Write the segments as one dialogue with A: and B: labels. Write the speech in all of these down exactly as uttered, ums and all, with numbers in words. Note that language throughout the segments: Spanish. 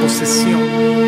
A: disposición.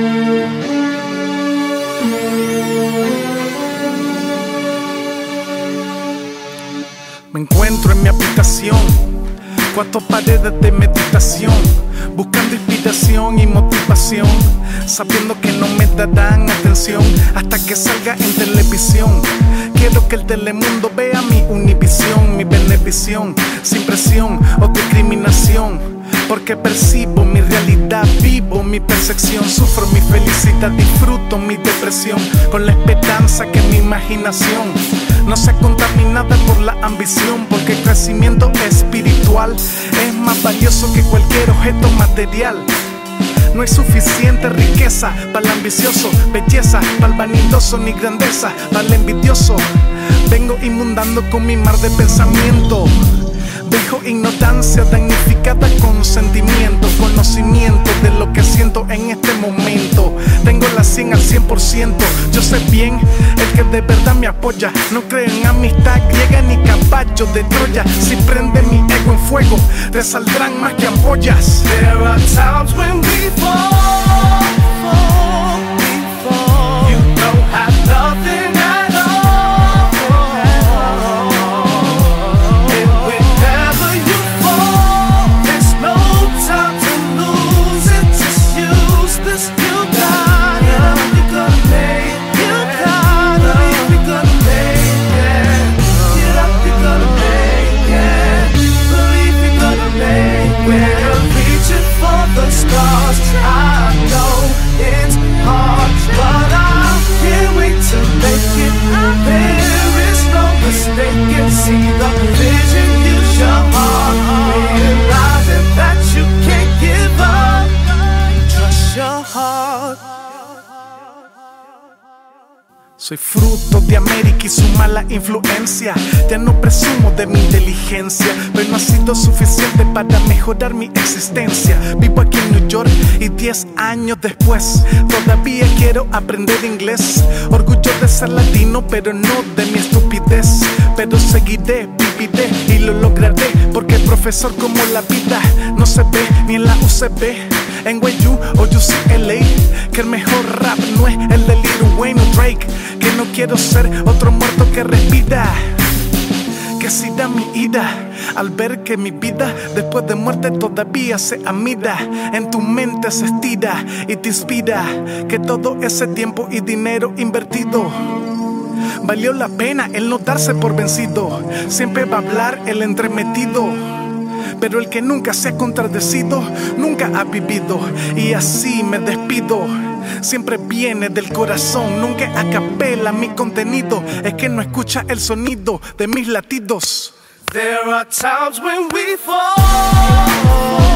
A: Me encuentro en mi habitación, cuatro paredes de meditación, buscando inspiración y motivación, sabiendo que no me darán atención hasta que salga en televisión. Quiero que el telemundo vea mi univisión, mi benevisión, sin presión o discriminación, porque percibo mi realidad, vivo mi percepción, sufro mi felicidad, disfruto mi depresión, con la esperanza que mi imaginación no sea contaminada por la ambición, porque el crecimiento espiritual es más valioso que cualquier objeto material. No hay suficiente riqueza para el ambicioso, belleza para el vanidoso, ni grandeza para el envidioso. Vengo inundando con mi mar de pensamiento. Dejo ignorancia damnificada con sentimiento, conocimiento de lo que siento en este momento. Tengo la cien al cien por ciento. Yo sé bien el que de verdad me apoya. No creo en amistad griega ni caballo de Troya. Si prende mi ego en fuego, te saldrán más que ampollas.
B: There are times when we fall, fall, we fall. You don't have nothing at all. And whenever you fall, there's no time to lose it. Just use this. You got it. You're gonna make it. You got it. You're gonna make it. Get up. You're gonna make it. Believe you're gonna make it. Reaching for the stars. I know it's hard, but I can't wait to make it. There is no mistake. See the vision, use your heart. Realizing that you can't give up. Trust your heart.
A: Soy fruto de América y su mala influencia. Ya no presumo de mi inteligencia, pero no ha sido suficiente para mejorar mi existencia. Vivo aquí en New York y diez años después todavía quiero aprender inglés. Orgullo de ser latino, pero no de mi estupidez. Pero seguiré, viviré y lo lograré, porque el profesor como la vida no se ve ni en la U C B, en N Y U o U C L A. Que el mejor rap no es el de Lil Wayne o Drake, que no quiero ser otro muerto que respira. Que si da mi ira al ver que mi vida después de muerte todavía se amida. En tu mente se estira y te inspira que todo ese tiempo y dinero invertido valió la pena el no darse por vencido. Siempre va a hablar el entremetido, pero el que nunca se ha contradecido nunca ha vivido. Y así me despido. Siempre viene del corazón, nunca acapela mi contenido. Es que no escucha el sonido de mis latidos.
B: There are times when we fall.